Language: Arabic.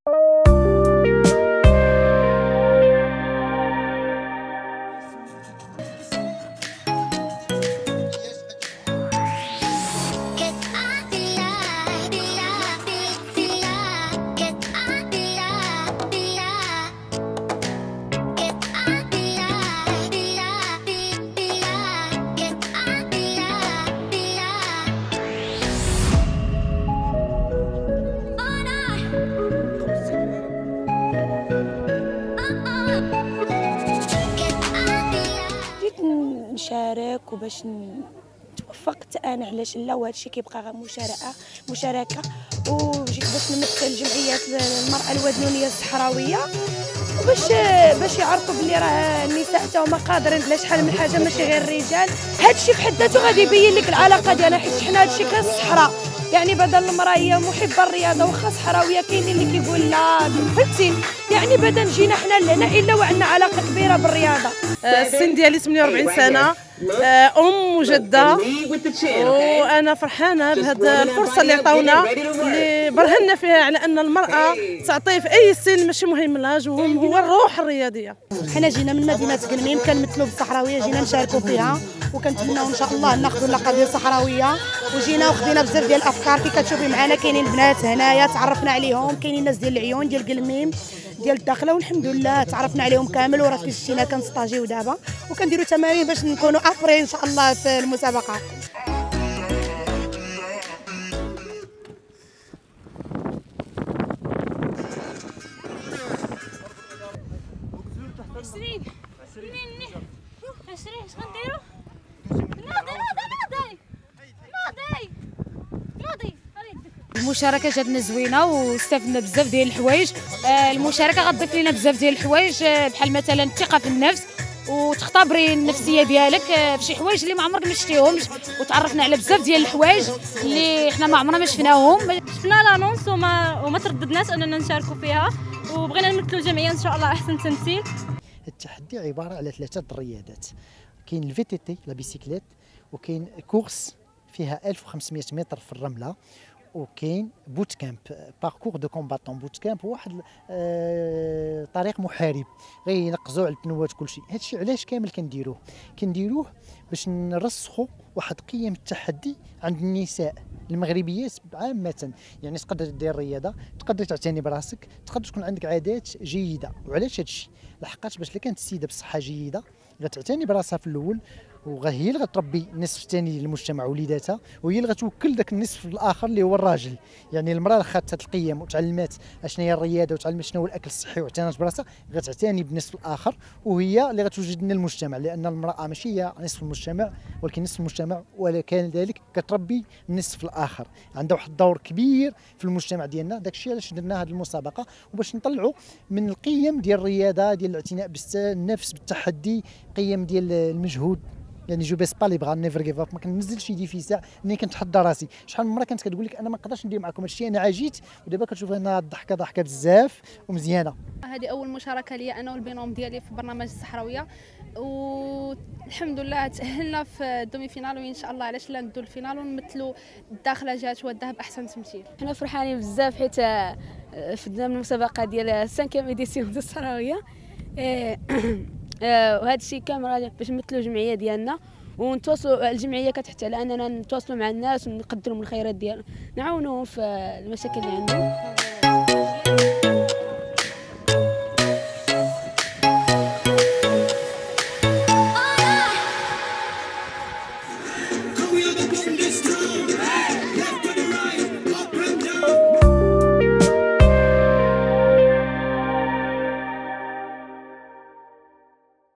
نشارك وباش توفقت انا، علاش لا، وهذا الشيء كيبقى غير مشاركه. وجيت باش نمثل جمعيه المراه الودنونيه الصحراويه، وباش يعرفوا بلي راه النساء حتى هما قادرين على شحال من حاجه، ماشي غير الرجال. هذا الشيء في حد ذاته غادي يبين لك العلاقه ديالنا، حيت حنا هذا الشيء كالصحراء، يعني بدل المراه هي محبه الرياضه واخا صحراويه، كاينين اللي كيقول لا، فهمتي؟ يعني بدل جينا حنا لهنا الا وعندنا علاقه كبيره بالرياضه. السن ديالي 48 سنه، ام وجده، وانا فرحانه بهذه الفرصه اللي عطاونا، اللي برهنا فيها على ان المراه تعطي في اي سن، ماشي مهم العاج، هو الروح الرياضيه. حنا جينا من مدينه قلميم، كنمثلوا بالصحراويه، جينا نشاركوا فيها، وكنتمناو ان شاء الله ناخذوا اللقب ديال الصحراويه. وجينا وخدينا بزاف ديال الافكار، كي كتشوفي معنا كاينين بنات هنايا تعرفنا عليهم، كاينين ناس ديال العيون ديال قلميم ديال الداخله، والحمد لله تعرفنا عليهم كامل. وراه كنشتينا كنستاجيو دابا وكنديروا تمارين باش نكونوا ابري ان شاء الله في المسابقه. المشاركه جاتنا زوينه واستفدنا بزاف ديال الحوايج. المشاركه غتضيف لنا بزاف ديال الحوايج، بحال مثلا الثقه في النفس، وتختبري النفسيه ديالك في شي حوايج اللي ما عمرك ما شفتيهمش، وتعرفنا على بزاف ديال الحوايج اللي حنا ما عمرنا ما شفناهم. شفنا لانونس وما ترددناش اننا نشاركوا فيها، وبغينا نمثلوا الجمعيه ان شاء الله احسن تمثيل. التحدي عباره على 3 الرياضات، كاين الفي تي تي لا بيسيكليت، وكاين كورس فيها 1500 متر في الرمله، وكاين بوت كامب باركور دو كومباتون. بوت كامب هو واحد طريق محارب، غينقزوا على البنوات كلشي. هادشي علاش كامل كنديروه باش نرسخوا واحد قيم التحدي عند النساء المغربيات عامه. يعني تقدر دير الرياضه، تقدر تعتني براسك، تقدر تكون عندك عادات جيده. وعلاش هادشي؟ لحقاش باش كانت السيده بصحه جيده غتعتني براسها في الاول، وهي اللي غتربي النصف الثاني للمجتمع وليداتها، وهي اللي غتوكل ذاك النصف الاخر اللي هو الراجل. يعني المراه خدت هذه القيم وتعلمات اشنو هي الرياضه، وتعلمت شنو هو الاكل الصحي، واعتنت براسها، غتعتني بالنصف الاخر، وهي اللي غتوجد لنا المجتمع. لان المراه ماشي هي نصف المجتمع، ولكن نصف المجتمع، ولكن ذلك كتربي النصف الاخر، عندها واحد الدور كبير في المجتمع ديالنا. داك الشيء علاش درنا هذه المسابقه، وباش نطلعوا من القيم ديال الرياضه، ديال الاعتناء بالنفس، بالتحدي، قيم ديال المجهود. يعني جو بيس با لي بغا نيفر كيف اب، ما كننزلش يدي في ساعه، ملي كنتحدى راسي. شحال من مره كانت كتقول لك انا ما نقدرش ندير معكم هادشي، انا عاجيت، ودابا كتشوف انا الضحكه ضحكه بزاف ومزيانه. هذه اول مشاركه لي انا والبينوم ديالي في برنامج الصحراويه، والحمد لله تاهلنا في الدومي فينال، وان شاء الله علاش لا ندو الفينال ونمثلوا الداخله جات والذهب احسن تمثيل. حنا فرحانين بزاف حيت فدنا من المسابقه ديال 5 ايديسيون ديال الصحراويه، وهذا الشيء كامل باش نمثلوا الجمعيه ديالنا، ونتواصلوا. الجمعيه كتحث على اننا نتواصلوا مع الناس ونقدروا من الخيرات ديالنا، نعاونوهم في المشاكل اللي عندهم.